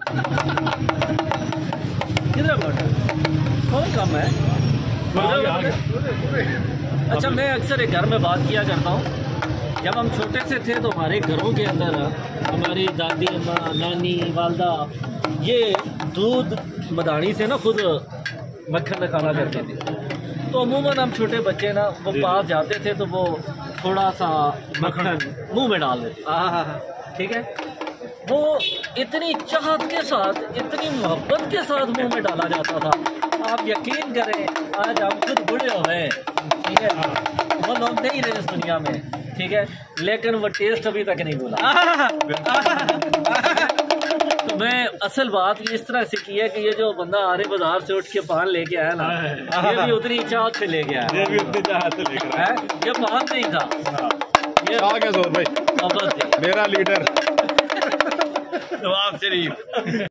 کدھر بٹر کون کم ہے؟ اچھا میں اکثر ایک گھر میں بات کیا کرتا ہوں، جب ہم چھوٹے سے تھے تو ہمارے گھروں کے اندر ہماری دادی اماں، نانی، والدہ یہ دودھ مدانی سے نا خود مکھن نکالا کرتے تھے، تو عموماً ہم چھوٹے بچے نا وہ پاس جاتے تھے تو وہ تھوڑا سا مکھن منہ میں ڈال دیتے، ٹھیک ہے، وہ اتنی چاہت کے ساتھ اتنی محبت کے ساتھ منہ میں ڈالا جاتا تھا، آپ یقین کریں آج ہم خود بوڑھے ہو گئے، ٹھیک ہے، وہ لوگ نہیں رہے اس دنیا میں، ٹھیک ہے، لیکن وہ ٹیسٹ ابھی تک نہیں بولا۔ تو میں اصل بات یہ اس طرح سے کی ہے کہ یہ جو بندہ آرے بازار سے اٹھ کے پان لے کے آیا نا، یہ بھی اتنی چاہت سے لے کے آیا، یہ پان نہیں تھا، یہ زور بھائی محبت تھی۔ میرا لیڈر نواب شریف۔